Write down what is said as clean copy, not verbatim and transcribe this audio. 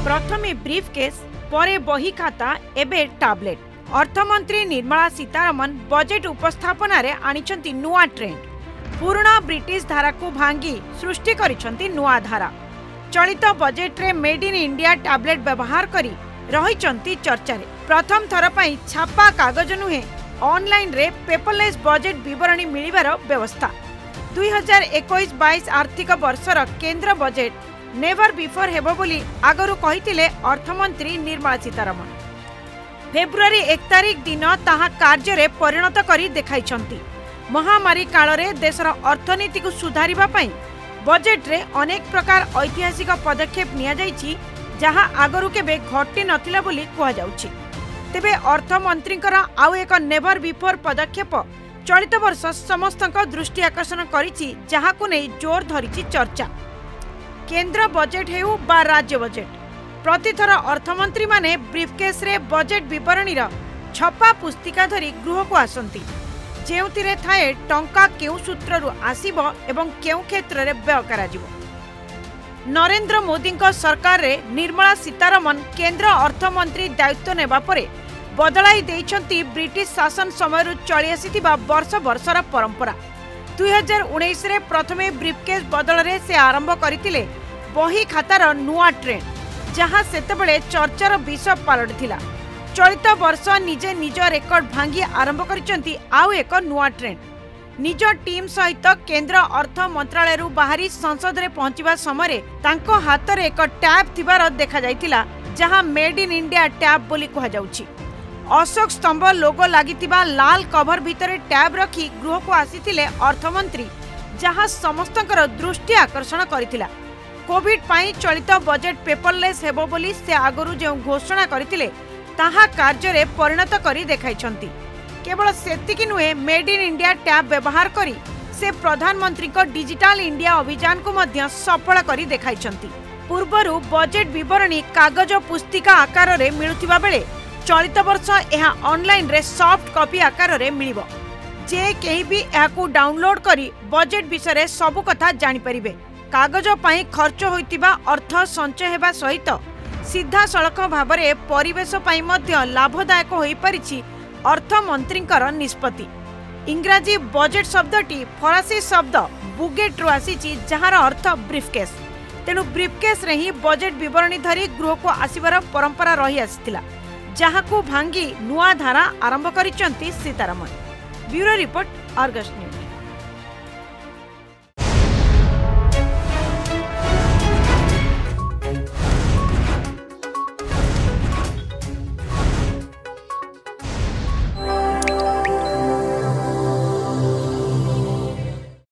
प्रथमे ब्रीफकेस परे बही खाता एबे टैबलेट। अर्थमंत्री निर्मला सीतारमण बजेट उपस्थापन आनिछंती नुआ ट्रेंड। पुराना ब्रिटिश धारा को भांगी सृष्टि करिछंती नुआ धारा। चलित बजेट रे मेड इन इंडिया टैबलेट व्यवहार करी रहिछंती चर्चा रे। प्रथम थर पई छापा कागज नुहे ऑनलाइन रे पेपरलेस बजेट विवरणी मिलिबार व्यवस्था। 2021-22 आर्थिक वर्षर केंद्र बजेट नेवर बिफोर हेबो बोली आगरु कहितिले अर्थमंत्री निर्मला सीतारमण। फेब्रुआरी 1 तारिख दिन ताहा कार्य रे परिणत करी देखाइछंती। महामारी काल रे देशर अर्थनीति को सुधारिबा पई बजेट रे अनेक प्रकार ऐतिहासिक पदक्षेप निया जाइछि जहां आगरु केबे घटी नथिला बोली कुहा जाउछि। तेबे अर्थमंत्रींकर आउ एक नेवर बिफोर पदक्षेप चलित वर्ष समस्तक दृष्टि आकर्षण करिछि, जहां को नै जोर धरिछि चर्चा। केंद्र बजेट हेउ बा राज्य बजेट, प्रतिथर अर्थमंत्री माने ब्रीफकेस रे बजेट विवरणी छपा पुस्तिका धरी गृह को आसंती, जेउतिरे थाए टंका केउ सूत्ररु आसीबो एवं केउ क्षेत्र रे व्यय कराजिबो। नरेंद्र मोदी सरकार रे निर्मला सीतारमण केंद्र अर्थमंत्री दायित्व नेबा परे बदलाई देइछंती ब्रिटिश शासन समय चली आसीथिबा वर्ष वर्षर परंपरा। 2019 रे प्रथमे ब्रीफकेस बदल रे से आरंभ करथिले बही खातार नुआ ट्रेंड, जहां सेतेबेले चर्चार विषय पलटिथिला। चलित वर्ष निजे निज रेकर्ड भांगी आरंभ करिसंती आउ एक नुआ ट्रेंड। निज टीम सहित केंद्र अर्थ मंत्रालय बाहरी संसद रे पहुंचीबा समय तांको हाथ रे एक टैब थिबार देखा जायतिला, जहां मेड इन इंडिया टैब बोली कहा जाउछि। अशोक स्तंभ लोगो लागितिबा लाल कवर भितरे टैब रखी गृह को आसीथिले अर्थमंत्री, जहां समस्तकर दृष्टि आकर्षण करिथिला। कोविड पाई चलित बजेट पेपरलेस हेबो बोली से आगरु जे घोषणा करिथिले ताहा कार्य रे परिणत करी देखाइछंती। केवल सेतिकी नुहे मेड इन इंडिया टैब व्यवहार करी से प्रधानमंत्री को डिजिटल इंडिया अभियान को मध्य सफल करी देखाइछंती। पूर्वरु बजेट विवरणी कागज पुस्तिका आकार रे मिलुथिबा बेले चलित वर्ष यह ऑनलाइन रे सॉफ्ट कॉपी आकार रे मिलिबो, जे केही भी याकू डाउनलोड करी बजेट विषय रे सब कथा जानि परिबे। कागज पाई खर्च होइतिबा अर्थ संचय हेबा सहित सीधा सड़क भाबरे परिवेश पाई मध्य लाभदायक होई परिछि अर्थमंत्रींकर निष्पत्ति। इंग्राजी बजेट शब्दटी फरासी शब्द बुगेट रु आसीछि, जहार अर्थ ब्रीफकेस। तेणु ब्रीफकेस रे ही बजेट विवरणी धरी गृह को आसीबार परंपरा रही आसिथिला, जहां को भांगी नुआ धारा आरंभ करिसंती Sitharaman. Bureau report, Argus news.